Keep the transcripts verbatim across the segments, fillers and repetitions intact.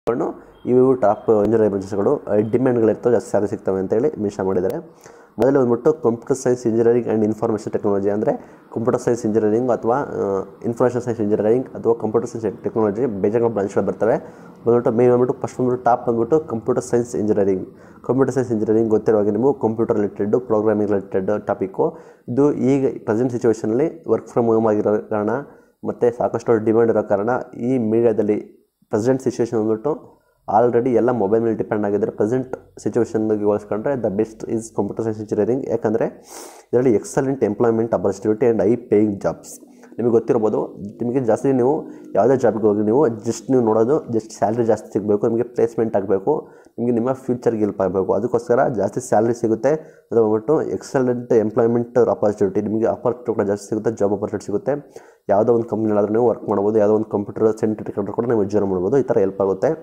ಇವು top engineering ಬ್ರಾಂಚಸ್ಗಳು ಡಿಮ್ಯಾಂಡ್ಗಳಿರ್ತವೆ, ಜಾಸ್ತಿ salary ಸಿಗ್ತವೆ ಅಂತೇಳಿ ಮೆನ್ಷನ್ ಮಾಡಿದ್ದಾರೆ. ಮೊದಲು ಬಂದ್ಬಿಟ್ಟು computer science engineering and information technology, ಅಂದರೆ ಕಂಪ್ಯೂಟರ್ ಸೈನ್ಸ್ ಇಂಜಿನಿಯರಿಂಗ್ ಅಥವಾ ಇನ್ಫಾರ್ಮೇಷನ್ ಸೈನ್ಸ್ ಇಂಜಿನಿಯರಿಂಗ್ ಅಥವಾ ಕಂಪ್ಯೂಟರ್ ಸೈನ್ಸ್ ಟೆಕ್ನಾಲಜಿ ಬೇಜಾರು ಬ್ರಾಂಚ್ಗಳು ಬರ್ತವೆ. ಬಂದ್ಬಿಟ್ಟು ಮೇನ್ ಬಂದ್ಬಿಟ್ಟು ಫಸ್ಟ್ ಬಂದ್ಬಿಟ್ಟು ಟಾಪ್ ಬಂದ್ಬಿಟ್ಟು computer science engineering. Computer science engineering ಗೊತ್ತಿರುವಾಗ ನೀವು computer related, programming related topic. ಇದು ಈಗ ಪ್ರೆಸೆಂಟ್ ಸಿಚುವೇಷನಲ್ಲಿ ವರ್ಕ್ ಫ್ರಮ್ ಹೋಮ್ ಆಗಿರೋ ಕಾರಣ ಮತ್ತು ಸಾಕಷ್ಟು ಡಿಮ್ಯಾಂಡ್ ಇರೋ ಕಾರಣ ಈ ಮೀಡಿಯಾದಲ್ಲಿ ಪ್ರೆಸೆಂಟ್ ಸಿಚುವೇಷನ್ ಬಂದ್ಬಿಟ್ಟು ಆಲ್ರೆಡಿ ಎಲ್ಲ ಮೊಬೈಲ್ ಮೇಲೆ ಡಿಪೆಂಡ್ ಆಗಿದ್ದರೆ ಪ್ರೆಸೆಂಟ್ ಸಿಚುವೇಷನ್ಗೆ ಹೋಲಿಸ್ಕೊಂಡ್ರೆ the best is computer science engineering. ಯಾಕಂದರೆ ಇದರಲ್ಲಿ excellent employment opportunity and high paying jobs. ನಿಮಗೆ ಗೊತ್ತಿರ್ಬೋದು, ನಿಮಗೆ ಜಾಸ್ತಿ ನೀವು ಯಾವುದೇ ಜಾಬ್ಗೆ ಹೋಗಿ ನೀವು ಜಸ್ಟ್ ನೀವು ನೋಡೋದು ಜಸ್ಟ್ ಸ್ಯಾಲ್ರಿ ಜಾಸ್ತಿ ಸಿಗಬೇಕು, ನಿಮಗೆ ಪ್ಲೇಸ್ಮೆಂಟ್ ಆಗಬೇಕು, ನಿಮಗೆ ನಿಮ್ಮ ಫ್ಯೂಚರ್ಗೆ ಹೆಲ್ಪ್ ಆಗಬೇಕು. ಅದಕ್ಕೋಸ್ಕರ ಜಾಸ್ತಿ ಸ್ಯಾಲ್ರಿ ಸಿಗುತ್ತೆ. ಅದು ಬಂದ್ಬಿಟ್ಟು ಎಕ್ಸಲೆಂಟ್ ಎಂಪ್ಲಾಯ್ಮೆಂಟ್ ಅಪರ್ಚುನಿಟಿ, ನಿಮಗೆ ಅಪರ್ಚುನಿಟಿ ಕೂಡ ಜಾಸ್ತಿ ಸಿಗುತ್ತೆ, ಜಾಬ್ ಅಪರ್ಚುನಿಟಿ ಸಿಗುತ್ತೆ. ಯಾವುದೋ ಒಂದು ಕಂಪ್ನಿಲಾದರೂ ನೀವು ವರ್ಕ್ ಮಾಡ್ಬೋದು, ಯಾವುದೋ ಒಂದು ಕಂಪ್ಯೂಟರ್ ಸೆಂಟರ್ ಕೂಡ ನೀವು ಜಾಯ್ನ್ ಮಾಡ್ಬೋದು. ಈ ಥರ ಹೆಲ್ಪ್ ಆಗುತ್ತೆ.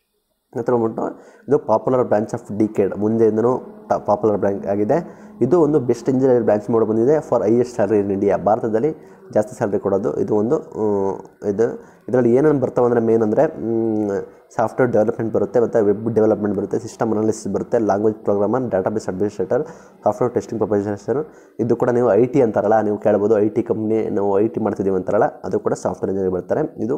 ನಂತರ ಬಂದ್ಬಿಟ್ಟು ಇದು ಪಾಪ್ಯುಲರ್ ಬ್ರಾಂಚ್ ಆಫ್ ಡಿಕೇಡ್, ಮುಂದೆಯಿಂದನೂ ಟ ಪಾಪ್ಯುಲರ್ ಬ್ರಾಂಚ್ ಆಗಿದೆ. ಇದು ಒಂದು ಬೆಸ್ಟ್ ಇಂಜಿನಿಯರಿಂಗ್ ಬ್ರಾಂಚ್ ಮಾಡಿ ಬಂದಿದೆ for highest salary in India. ಭಾರತದಲ್ಲಿ ಜಾಸ್ತಿ ಸ್ಯಾಲ್ರಿ ಕೊಡೋದು ಇದು ಒಂದು ಇದು. ಇದರಲ್ಲಿ ಏನೇನು ಬರ್ತಾವೆ ಅಂದರೆ ಮೇನ್ ಅಂದರೆ ಸಾಫ್ಟ್ವೇರ್ ಡೆವಲಪ್ಮೆಂಟ್ ಬರುತ್ತೆ, ಮತ್ತು ವೆಬ್ ಡೆವಲಪ್ಮೆಂಟ್ ಬರುತ್ತೆ, ಸಿಸ್ಟಮ್ ಅನಾಲಿಸಿಸ್ ಬರುತ್ತೆ, language programmer, database administrator, software testing professional. ಇದು ಕೂಡ ನೀವು ಐ ಟಿ ಅಂತಾರಲ್ಲ, ನೀವು ಕೇಳ್ಬೋದು ಐ ಟಿ ಕಂಪ್ನಿ ನಾವು ಐ ಟಿ ಮಾಡ್ತಿದ್ದೀವಿ ಅಂತಾರಲ್ಲ, ಅದು ಕೂಡ ಸಾಫ್ಟ್ವೇರ್ ಇಂಜಿನಿಯರ್ ಬರ್ತಾರೆ. ಇದು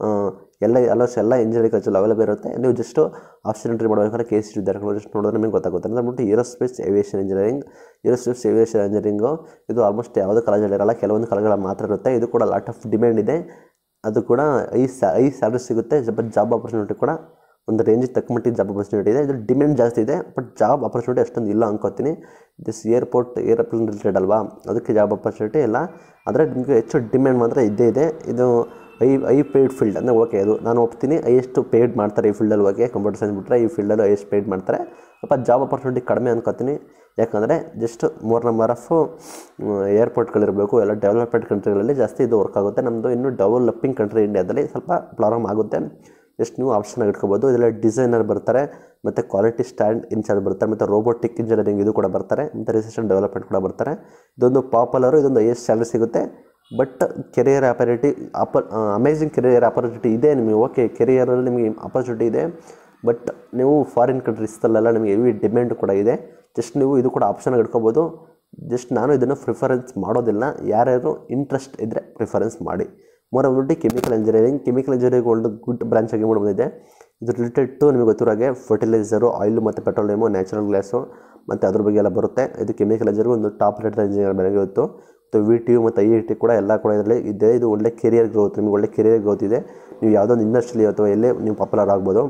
ಎಲ್ಲ ಆಲ್ಮೋಸ್ಟ್ ಎಲ್ಲ ಇಂಜಿನಿಯರಿಂಗ್ ಕಾಲೇಜಲ್ಲಿ ಅವೈಲೇಬಲ್ ಇರುತ್ತೆ. ನೀವು ಜಸ್ಟು ಆಪ್ಷನ್ ಎಂಟ್ರಿ ಮಾಡಬೇಕಾದ್ರೆ ಕೆ ಸಿ ವಿದ್ಯಾರ್ಥಿಗಳು ಜಸ್ಟ್ ನೋಡಿದ್ರೆ ನಿಮಗೆ ಗೊತ್ತಾಗುತ್ತೆ. ಅಂದರೆ ಬಂದ್ಬಿಟ್ಟು aerospace aviation engineering. Aerospace aviation engineering ಇದು ಆಲ್ಮೋಸ್ಟ್ ಯಾವುದೇ ಕಾಲೇಜಲ್ಲಿ ಇರಲ್ಲ, ಕೆಲವೊಂದು ಕಾಲೇಜಲ್ಲಿ ಮಾತ್ರ ಇರುತ್ತೆ. ಇದು ಕೂಡ ಲಾಟ್ ಆಫ್ ಡಿಮ್ಯಾಂಡ್ ಇದೆ. ಅದು ಕೂಡ ಐ ಸ್ಯಾ ಐ ಸ್ಯಾಲರಿ ಸಿಗುತ್ತೆ, ಬಟ್ ಜಾಬ್ ಆಪರ್ಚುನಿಟಿ ಕೂಡ ಒಂದು ರೇಂಜಿಗೆ ತಕ್ಕ ಮಟ್ಟಿಗೆ ಜಾಬ್ ಆಪರ್ಚುನಿಟಿ ಇದೆ. ಇದು ಡಿಮ್ಯಾಂಡ್ ಜಾಸ್ತಿ ಇದೆ, ಬಟ್ ಜಾಬ್ ಆಪರ್ಚುನಿಟಿ ಅಷ್ಟೊಂದು ಇಲ್ಲ ಅನ್ಕೋತೀನಿ. ದಿಸ್ ಏರ್ಪೋರ್ಟ್ ಏರೋಪ್ಲೇನ್ ರಿಲೇಟೆಡ್ ಅಲ್ವಾ, ಅದಕ್ಕೆ ಜಾಬ್ ಆಪರ್ಚುನಿಟಿ ಇಲ್ಲ. ಆದರೆ ನಿಮಗೆ ಹೆಚ್ಚು ಡಿಮ್ಯಾಂಡ್ ಮಾತ್ರ ಇದ್ದೇ ಇದೆ. ಇದು ಐ ಐ ಪೇಯ್ಡ್ ಫೀಲ್ಡ್ ಅಂದರೆ ಓಕೆ, ಅದು ನಾನು ಒಪ್ತೀನಿ. ಐಯೆಸ್ಟ್ ಪೇಯ್ಡ್ ಮಾಡ್ತಾರೆ ಈ ಫೀಲ್ಡಲ್ಲಿ ಹೋಗಿ, ಕಂಪ್ಯೂಟರ್ ಸೈನ್ಸ್ ಬಿಟ್ಟರೆ ಈ ಫೀಲ್ಡಲ್ಲಿ ಐಯೆಸ್ಟ್ ಪೇಯ್ಡ್ ಮಾಡ್ತಾರೆ. ಸ್ವಲ್ಪ ಜಾಬ್ ಆಪರ್ಚುನಿಟಿ ಕಡಿಮೆ ಅನ್ಕೋತೀನಿ. ಯಾಕಂದರೆ ಜಸ್ಟ್ ಮೋರ್ ನಂಬರ್ ಆಫ್ ಏರ್ಪೋರ್ಟ್ಗಳಿರಬೇಕು, ಎಲ್ಲ ಡೆವಲಪ್ಮೆಂಟ್ ಕಂಟ್ರಿಗಳಲ್ಲಿ ಜಾಸ್ತಿ ಇದು ವರ್ಕ್ ಆಗುತ್ತೆ. ನಮ್ಮದು ಇನ್ನೂ ಡೆವಲಪಿಂಗ್ ಕಂಟ್ರಿ ಇಂಡಿಯಾದಲ್ಲಿ ಸ್ವಲ್ಪ ಪ್ರಾಬ್ಲಮ್ ಆಗುತ್ತೆ. ಜಸ್ಟ್ ನೀವು ಆಪ್ಷನ್ ಇಟ್ಕೋಬೋದು. ಇದರಲ್ಲಿ ಡಿಸೈನರ್ ಬರ್ತಾರೆ, ಮತ್ತು ಕ್ವಾಲಿಟಿ ಸ್ಟ್ಯಾಂಡ್ ಇನ್ಚಾರ್ಜ್ ಬರ್ತಾರೆ, ಮತ್ತು ರೋಬೋಟಿಕ್ ಇಂಜಿನಿಯರಿಂಗ್ ಇದು ಕೂಡ ಬರ್ತಾರೆ, ಮತ್ತು ರಿಸರ್ಚ್ ಆ್ಯಂಡ್ ಡೆವಲಪ್ಮೆಂಟ್ ಕೂಡ ಬರ್ತಾರೆ. ಇದೊಂದು ಪಾಪ್ಯುಲರು, ಇದೊಂದು ಐಯೆಸ್ಟ್ ಸ್ಯಾಲರಿ ಸಿಗುತ್ತೆ. ಬಟ್ ಕೆರಿಯರ್ ಆಪರ್ಚುನಿಟಿ ಅಪ ಅಮೇಝಿಂಗ್ ಕೆರಿಯರ್ ಆಪರ್ಚುನಿಟಿ ಇದೆ ನಿಮಗೆ. ಓಕೆ, ಕೆರಿಯರಲ್ಲಿ ನಿಮಗೆ ಆಪರ್ಚುನಿಟಿ ಇದೆ, ಬಟ್ ನೀವು ಫಾರಿನ್ ಕಂಟ್ರೀಸಲ್ಲೆಲ್ಲ ನಿಮಗೆ ಹೆವಿ ಡಿಮ್ಯಾಂಡ್ ಕೂಡ ಇದೆ. ಜಸ್ಟ್ ನೀವು ಇದು ಕೂಡ ಆಪ್ಷನ್ ಇಟ್ಕೋಬೋದು. ಜಸ್ಟ್ ನಾನು ಇದನ್ನು ಪ್ರಿಫರೆನ್ಸ್ ಮಾಡೋದಿಲ್ಲ, ಯಾರ್ಯಾರು ಇಂಟ್ರೆಸ್ಟ್ ಇದ್ದರೆ ಪ್ರಿಫರೆನ್ಸ್ ಮಾಡಿ. ಮೂರ ಬಂದ್ಬಿಟ್ಟು ಕೆಮಿಕಲ್ ಇಂಜಿನಿಯರಿಂಗ್. ಕೆಮಿಕಲ್ ಇಂಜಿನಿಯರಿಂಗ್ ಒಂದು ಗುಡ್ ಬ್ರಾಂಚ್ ಆಗಿ ಮಾಡಿ ಬಂದಿದೆ. ಇದು ರಿಲೇಟೆಡ್ ಟು ನಿಮಗೆ ಗೊತ್ತಿರೋಗೆ ಫರ್ಟಿಲೈಸರು, ಆಯಿಲು ಮತ್ತು ಪೆಟ್ರೋಲಿಯಮು, ನ್ಯಾಚುರಲ್ ಗ್ಯಾಸು ಮತ್ತು ಅದ್ರ ಬಗ್ಗೆ ಎಲ್ಲ ಬರುತ್ತೆ. ಇದು ಕೆಮಿಕಲ್ ಇಂಜಿನಿಯರಿಂಗ್ ಒಂದು ಟಾಪ್ ರೇಟೆಡ್ ಇಂಜಿನಿಯರ್ ಬೆಳಗ್ಗೆ ಇತ್ತು. ಮತ್ತು ವಿ ಟಿ ಯು ಮತ್ತು ಐ ಐ ಟಿ ಕೂಡ ಎಲ್ಲ ಕೂಡ ಇದರಲ್ಲಿ ಇದೆ. ಇದು ಒಳ್ಳೆ ಕೆರಿಯರ್ ಗ್ರೋತ್, ನಿಮಗೆ ಒಳ್ಳೆ ಕೆರಿಯರ್ ಗ್ರೋತ್ ಇದೆ. ನೀವು ಯಾವುದೋ ಒಂದು ಇಂಡಸ್ಟ್ರಿಲಿ ಅಥವಾ ಎಲ್ಲೇ ನೀವು ಪಾಪ್ಯುಲರ್ ಆಗ್ಬೋದು.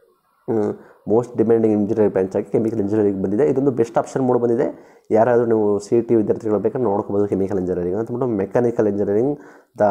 ಮೋಸ್ಟ್ ಡಿಮ್ಯಾಂಡಿಂಗ್ ಇಂಜಿನಿಯರಿಂಗ್ ಬ್ರಾಂಚ್ ಆಗಿ ಕೆಮಿಕಲ್ ಇಂಜಿನಿಯರಿಂಗ್ ಬಂದಿದೆ. ಇದೊಂದು ಬೆಸ್ಟ್ ಆಪ್ಷನ್ ಮೂಡಿ ಬಂದಿದೆ. ಯಾರಾದರೂ ನೀವು ಸಿ ಟಿ ವಿದ್ಯಾರ್ಥಿಗಳು ಬೇಕಾದ್ರೆ ನೋಡ್ಕೋಬೋದು ಕೆಮಿಕಲ್ ಇಂಜಿನಿಯರಿಂಗ್ ಅಂತಂದ್ಬಿಟ್ಟು. ಮೆಕ್ಯಾನಿಕಲ್ ಇಂಜಿನಿಯರಿಂಗ್ ದ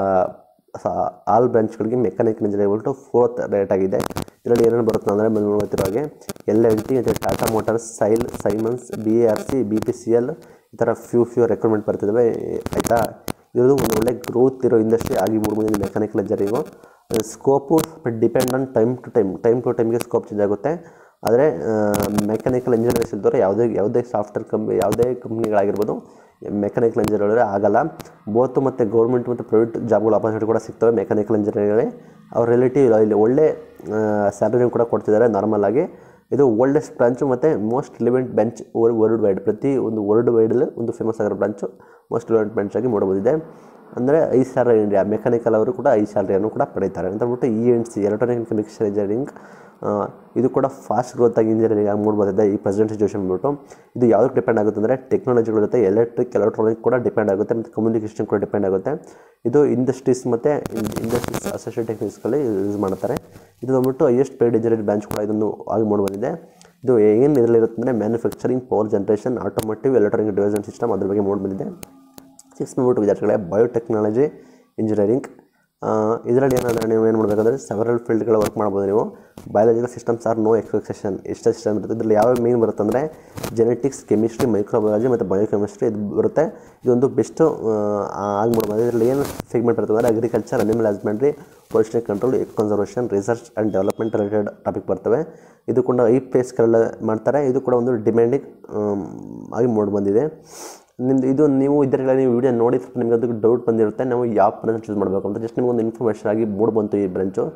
ಆಲ್ ಬ್ರಾಂಚ್ಗಳಿಗೆ ಮೆಕ್ಯಾನಿಕಲ್ ಇಂಜಿನಿಯರಿಂಗ್ ಬಿಟ್ಟು ಫೋರ್ತ್ ರೇಟ್ ಆಗಿದೆ. ಇದರಲ್ಲಿ ಏನೇನು ಬರುತ್ತೆ ಅಂದರೆ ಬಂದು ಗೊತ್ತಿರೋ ಹಾಗೆ ಎಲ್ ಎನ್ ಟಿ ಮತ್ತು Tata Motors, SAIL, Siemens, B A R C, B P C L ಈ ಥರ ಫ್ಯೂ ಫ್ಯೂ ರೆಕ್ರೂಟ್ಮೆಂಟ್ ಬರ್ತಿದ್ದಾವೆ. ಆಯಿತಾ, ಇದು ಒಂದು ಒಳ್ಳೆ ಗ್ರೋತ್ ಇರೋ ಇಂಡಸ್ಟ್ರಿ ಆಗಿ ಮೂಡ್ಬಂದಿದೆ mechanical engineering. Scope depend on time to time time to ಟೈಮ್ಗೆ ಸ್ಕೋಪ್ ಚೇಂಜ್ ಆಗುತ್ತೆ. ಆದರೆ ಮೆಕ್ಯಾನಿಕಲ್ ಇಂಜಿನಿಯರ್ಸ್ ಇಲ್ದವ್ರೆ ಯಾವುದೇ ಯಾವುದೇ ಸಾಫ್ಟ್ವೇರ್ ಕಂಪ್ನಿ ಯಾವುದೇ ಕಂಪ್ನಿಗಳಾಗಿರ್ಬೋದು ಮೆಕ್ಯಾನಿಕಲ್ ಇಂಜಿನಿಯರ್ ಆಗಲ್ಲ. ಬೋತು ಮತ್ತು ಗೌರ್ಮೆಂಟ್ ಮತ್ತು ಪ್ರೈವೇಟ್ ಜಾಬ್ಗಳು ಆಪರ್ಚುನಿಟಿ ಕೂಡ ಸಿಗ್ತವೆ ಮೆಕ್ಯಾನಿಕಲ್ ಇಂಜಿನಿಯರಿಂಗಲ್ಲಿ. ಅವ್ರ ರಿಲೇಟಿವ್ ಇಲ್ಲಿ ಒಳ್ಳೆ ಸ್ಯಾಲರಿ ಕೂಡ ಕೊಡ್ತಿದ್ದಾರೆ ನಾರ್ಮಲ್ ಆಗಿ. ಇದು ಓಲ್ಡೆಸ್ಟ್ ಬ್ರಾಂಚು ಮತ್ತು most relevant branch world wide. ಪ್ರತಿ ಒಂದು ವರ್ಲ್ಡ್ ವೈಡಲ್ಲಿ ಒಂದು ಫೇಮಸ್ ಆಗಿರೋ ಬ್ರಾಂಚು ಮೋಸ್ಟ್ ರಿಲಿವೆಂಟ್ ಬ್ರಾಂಚ್ ಆಗಿ ಮೂಡಬಹುದಿದೆ. ಅಂದರೆ ಐ ಸ್ಯಾಲರಿ ಇಂಡಿಯಾ ಮೆಕ್ಯಾನಿಕಲ್ ಅವರು ಕೂಡ ಐ ಸ್ಯಾಲರಿಯನ್ನು ಕೂಡ ಪಡೀತಾರೆ ಅಂತ ಹೇಳ್ಬಿಟ್ಟು E N C electronic communication engineering. ಇದು ಕೂಡ ಫಾಸ್ಟ್ ಗ್ರೋತ್ ಆಗಿ ಇಂಜಿನಿಯರಿಂಗ್ ಆಗಿ ಮೂಡ್ಬೋದಿದೆ ಈ ಪ್ರೆಸೆಂಟ್ ಸಿಚುವೇಷನ್ ಬಂದ್ಬಿಟ್ಟು. ಇದು ಯಾವುದಕ್ಕೆ ಡಿಪೆಂಡ್ ಆಗುತ್ತೆ ಅಂದರೆ ಟೆಕ್ನಾಲಜಿಗಳ ಜೊತೆ ಎಲೆಕ್ಟ್ರಿಕ್ ಎಲೆಕ್ಟ್ರಾನಿಕ್ ಕೂಡ ಡಿಪೆಂಡ್ ಆಗುತ್ತೆ, ಮತ್ತು ಕಮ್ಯುನಿಕೇಷನ್ ಕೂಡ ಡಿಪೆಂಡ್ ಆಗುತ್ತೆ. ಇದು ಇಂಡಸ್ಟ್ರೀಸ್ ಮತ್ತು ಇಂಡಸ್ಟ್ರೀಸ್ ಅಸೋಸಿಯೇಟ್ ಟೆಕ್ನಿಕ್ಸ್ಗಳಲ್ಲಿ ಯೂಸ್ ಮಾಡ್ತಾರೆ. ಇದು ಬಂದ್ಬಿಟ್ಟು ಹೈಯೆಸ್ಟ್ ಪೇಯ್ಡ್ ಇಂಜಿನಿಯರಿಂಗ್ ಬ್ರಾಂಚ್ ಕೂಡ ಇದನ್ನು ಆಗಿ ಮೂಡ್ಬಂದಿದೆ. ಇದು ಏನು ಇದರಲ್ಲಿರುತ್ತೆ ಅಂದರೆ manufacturing, power generation, automotive, electronic devices system ಅದ್ರ ಬಗ್ಗೆ ಮೂಡ್ಬಂದಿದೆ. ಸಿಕ್ಸ್ ಬಂದ್ಬಿಟ್ಟು ವಿದ್ಯಾರ್ಥಿಗಳೇ ಬಯೋಟೆಕ್ನಾಲಜಿ ಇಂಜಿನಿಯರಿಂಗ್. ಇದರಲ್ಲಿ ಏನಂದರೆ ನೀವು ಏನು ಮಾಡಬೇಕಂದ್ರೆ ಸೆವೆರಲ್ ಫೀಲ್ಡ್ಗಳ ವರ್ಕ್ ಮಾಡ್ಬೋದು ನೀವು. Biological systems are no expectation ಇಷ್ಟ ಸಿಸ್ಟಮ್ ಇರುತ್ತೆ. ಇದರಲ್ಲಿ ಯಾವ ಮೇನ್ ಬರುತ್ತೆ ಅಂದರೆ ಜೆನೆಟಿಕ್ಸ್, ಕೆಮಿಸ್ಟ್ರಿ, ಮೈಕ್ರೋಬಯಾಲಜಿ ಮತ್ತು ಬಯೋಕೆಮಿಸ್ಟ್ರಿ ಇದು ಬರುತ್ತೆ. ಇದೊಂದು ಬೆಸ್ಟು ಆಗಿ ಮಾಡ್ಬೋದು. ಇದರಲ್ಲಿ ಏನು ಸೆಗ್ಮೆಂಟ್ ಇರ್ತದೆ ಅಂದರೆ agriculture, animal husbandry, pollution control, eco conservation, research and development related topic ಬರ್ತವೆ. ಇದು ಕೂಡ ಐ ಪ್ಲೇಸ್ಗಳೆಲ್ಲ ಮಾಡ್ತಾರೆ. ಇದು ಕೂಡ ಒಂದು ಡಿಮ್ಯಾಂಡಿಂಗ್ ಆಗಿ ಮೂಡಿ ಬಂದಿದೆ. ನಿಮ್ಮದು ಇದು ನೀವು ಇದರಲ್ಲಿ ನೀವು ವೀಡಿಯೋ ನೋಡಿ ನಿಮಗೆ ಅದಕ್ಕೆ ಡೌಟ್ ಬಂದಿರುತ್ತೆ ನಾವು ಯಾವ ಬ್ರಾಂಚ್ ಚೂಸ್ ಮಾಡಬೇಕು ಅಂತ. ಜಸ್ಟ್ ನಿಮಗೊಂದು ಇನ್ಫಾರ್ಮೇಷನ್ ಆಗಿ ಮೂಡ್ ಬಂತು ಈ ಬ್ರಾಂಚು.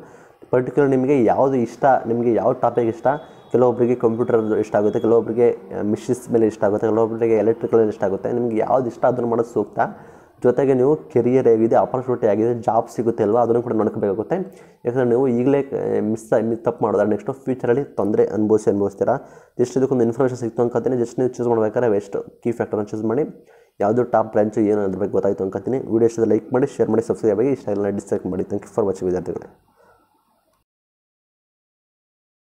ಪರ್ಟಿಕ್ಯುಲರ್ ನಿಮಗೆ ಯಾವುದು ಇಷ್ಟ, ನಿಮಗೆ ಯಾವ ಟಾಪಿಕ್ ಇಷ್ಟ. ಕೆಲವೊಬ್ಬರಿಗೆ ಕಂಪ್ಯೂಟರ್ ಇಷ್ಟ ಆಗುತ್ತೆ, ಕೆಲವೊಬ್ಬರಿಗೆ ಮಿಷಿನ್ಸ್ ಮೇಲೆ ಇಷ್ಟ ಆಗುತ್ತೆ, ಕೆಲವೊಬ್ಬರಿಗೆ ಎಲೆಕ್ಟ್ರಿಕಲ್ ಇಷ್ಟ ಆಗುತ್ತೆ. ನಿಮಗೆ ಯಾವ್ದು ಇಷ್ಟ ಅದನ್ನು ಮಾಡೋದು ಸೂಕ್ತ. ಜೊತೆಗೆ ನೀವು ಕೆರಿಯರ್ ಆಗಿದೆ, ಆಪರ್ಚುನಿಟಿ ಆಗಿದೆ, ಜಾಬ್ ಸಿಗುತ್ತೆ ಅಲ್ವಾ, ಅದನ್ನು ಕೂಡ ನೋಡ್ಕೋಬೇಕಾಗುತ್ತೆ. ಯಾಕಂದರೆ ನೀವು ಈಗಲೇ ಮಿಸ್ ಮಿಸ್ ತಪ್ಪು ಮಾಡಿದ್ರೆ ನೆಕ್ಸ್ಟು ಫ್ಯೂಚರಲ್ಲಿ ತೊಂದರೆ ಅನುಭವಿಸಿ ಅನುಭವಿಸ್ತೀರಾ. ಜಸ್ಟ್ ಇದಕ್ಕೊಂದು ಇನ್ಫಾರ್ಮೇಷನ್ ಸಿಕ್ತು ಅನ್ಕೋತೀನಿ. ಜಸ್ಟ್ ನೀವು ಚೂಸ್ ಮಾಡ್ಬೇಕಾದ್ರೆ ಎಷ್ಟು ಕೀ ಫ್ಯಾಕ್ಟರ್ನ ಚೂಸ್ ಮಾಡಿ ಯಾವುದು ಟಾಪ್ ಬ್ರಾಂಚು ಏನು ಅದ್ರ ಬಗ್ಗೆ ಗೊತ್ತಾಯಿತು ಅನ್ಕೋತೀನಿ. ವೀಡಿಯೋ ಇಷ್ಟ ಲೈಕ್ ಮಾಡಿ, ಶೇರ್ ಮಾಡಿ, ಸಬ್ಸ್ಕ್ರೈಬ್ ಆಗಿ, ಇಷ್ಟ ಎಲ್ಲ ಡಿಸ್ಲೈಕ್ ಮಾಡಿ. ಥ್ಯಾಂಕ್ ಯು ಫಾರ್ ವಾಚಿಂಗ್ ವಿದ್ಯಾರ್ಥಿಗಳೇ.